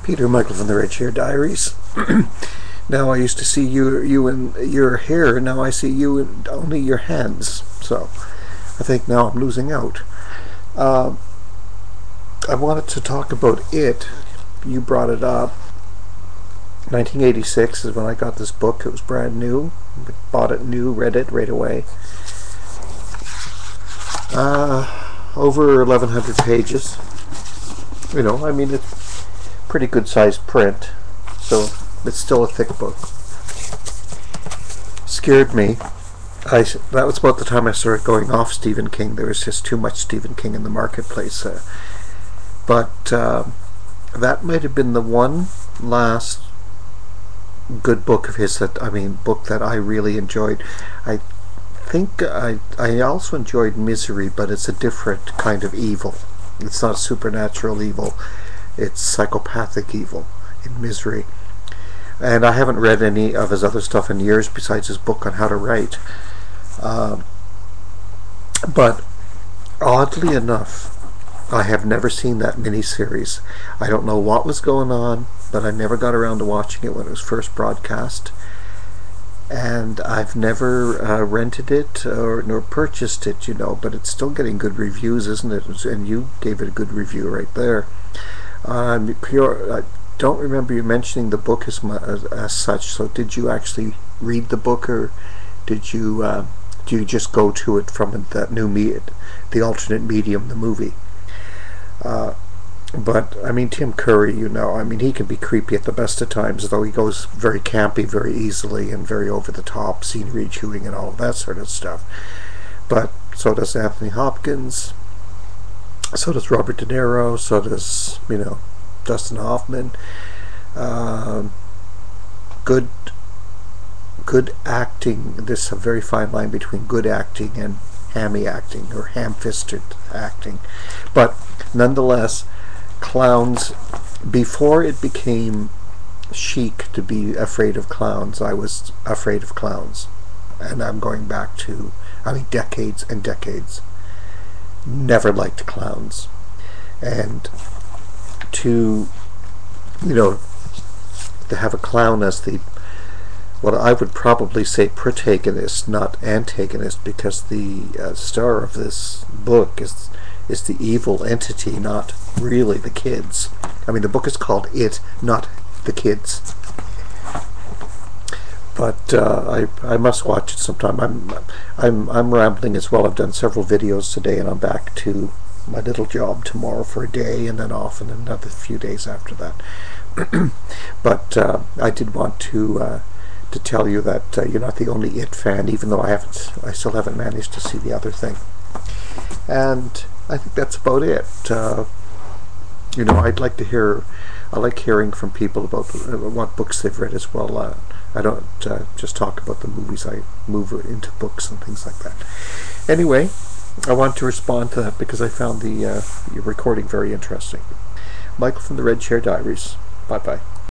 Peter Michael from the Red Chair Diaries. Now I used to see you in your hair, now I see you in only your hands. So I think now I'm losing out. I wanted to talk about It. You brought it up. 1986 is when I got this book. It was brand new. Bought it new, read it right away. Over 1,100 pages. You know, I mean, it's pretty good sized print, so it's still a thick book. Scared me. That was about the time I started going off Stephen King. There was just too much Stephen King in the marketplace. But that might have been the one last good book of his book that I really enjoyed. I think I also enjoyed Misery, but it's a different kind of evil. It's not supernatural evil. It's psychopathic evil in Misery. And I haven't read any of his other stuff in years besides his book on how to write. But oddly enough, I have never seen that miniseries. I don't know what was going on, but I never got around to watching it when it was first broadcast. And I've never rented it nor purchased it, you know, but it's still getting good reviews, isn't it? And you gave it a good review right there. I don't remember you mentioning the book as such, so did you actually read the book, or do you just go to it from that the alternate medium, the movie? But I mean, Tim Curry, you know, I mean, he can be creepy at the best of times, though he goes very campy very easily and very over the top, scenery chewing and all of that sort of stuff. But so does Anthony Hopkins, so does Robert De Niro, so does, you know, Dustin Hoffman. Good acting. There's a very fine line between good acting and hammy acting, or ham-fisted acting. But nonetheless, clowns, before it became chic to be afraid of clowns, I was afraid of clowns. And I'm going back to, decades and decades. Never liked clowns. And to have a clown as what I would probably say protagonist, not antagonist, because the star of this book is the evil entity, not really the kids. I mean, the book is called It, not the kids. But I must watch it sometime. I'm rambling as well. I've done several videos today, and I'm back to my little job tomorrow for a day, and then off, and another few days after that. But I did want to tell you that you're not the only It fan, even though I still haven't managed to see the other thing. And I think that's about it. I'd like to hear. I like hearing from people about what books they've read as well. I don't just talk about the movies. I move into books and things like that. Anyway, I want to respond to that because I found the recording very interesting. Michael from the Red Chair Diaries. Bye-bye.